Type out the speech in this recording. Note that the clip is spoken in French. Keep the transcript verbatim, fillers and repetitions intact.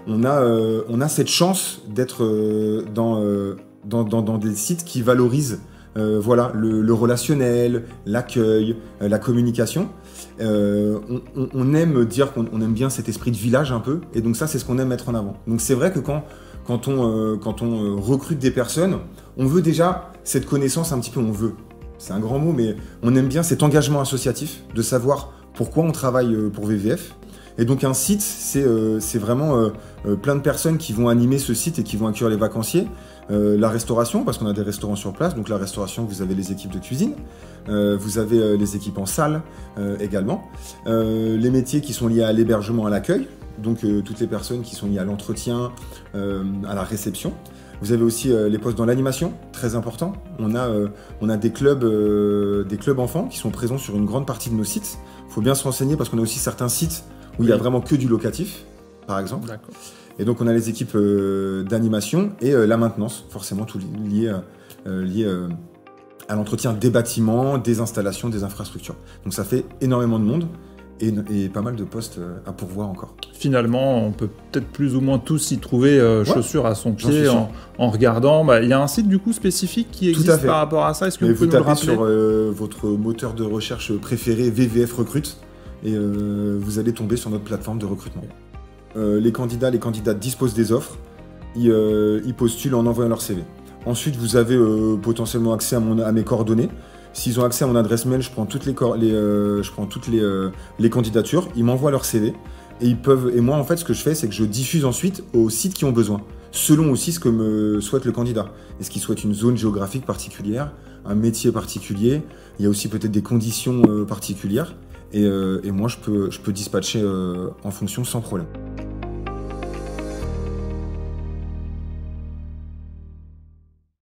on a, euh, on a cette chance d'être euh, dans, euh, dans, dans, dans des sites qui valorisent euh, voilà, le, le relationnel, l'accueil, euh, la communication. Euh, on, on aime dire qu'on on aime bien cet esprit de village un peu, et donc ça, c'est ce qu'on aime mettre en avant. Donc c'est vrai que quand, quand on, euh, quand on recrute des personnes, on veut déjà cette connaissance un petit peu, on veut. C'est un grand mot, mais on aime bien cet engagement associatif, de savoir pourquoi on travaille pour V V F. Et donc un site, c'est euh, vraiment euh, euh, plein de personnes qui vont animer ce site et qui vont accueillir les vacanciers. Euh, la restauration, parce qu'on a des restaurants sur place, donc la restauration, vous avez les équipes de cuisine, euh, vous avez euh, les équipes en salle euh, également, euh, les métiers qui sont liés à l'hébergement, à l'accueil, donc euh, toutes les personnes qui sont liées à l'entretien, euh, à la réception. Vous avez aussi euh, les postes dans l'animation, très important. On a, euh, on a des clubs, euh, des clubs enfants qui sont présents sur une grande partie de nos sites. Il faut bien se renseigner parce qu'on a aussi certains sites où oui. il y a vraiment que du locatif, par exemple. Et donc on a les équipes euh, d'animation et euh, la maintenance, forcément tout lié, euh, lié euh, à l'entretien des bâtiments, des installations, des infrastructures. Donc ça fait énormément de monde. Et, et pas mal de postes à pourvoir encore. Finalement, on peut peut-être plus ou moins tous y trouver euh, ouais. chaussures à son pied en, en regardant. Bah, il y a un site du coup spécifique qui existe par rapport à ça. Est-ce que vous, vous pouvez nous le rappeler ? Vous tapez sur euh, votre moteur de recherche préféré V V F Recrute et euh, vous allez tomber sur notre plateforme de recrutement. Euh, les candidats, les candidates disposent des offres, ils, euh, ils postulent en envoyant leur C V. Ensuite, vous avez euh, potentiellement accès à, mon, à mes coordonnées. S'ils ont accès à mon adresse mail, je prends toutes les, les, euh, je prends toutes les, euh, les candidatures, ils m'envoient leur C V et, ils peuvent, et moi en fait ce que je fais c'est que je diffuse ensuite aux sites qui ont besoin, selon aussi ce que me souhaite le candidat. Est-ce qu'il souhaite une zone géographique particulière, un métier particulier, il y a aussi peut-être des conditions euh, particulières et, euh, et moi je peux, je peux dispatcher euh, en fonction sans problème.